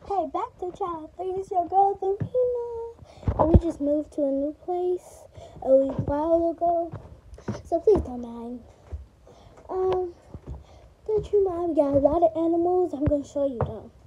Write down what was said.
Hey, back to Child 3. It's your girl, Serena. And we just moved to a new place a while ago. So please don't mind. Don't you mind? We got a lot of animals. I'm going to show you, though.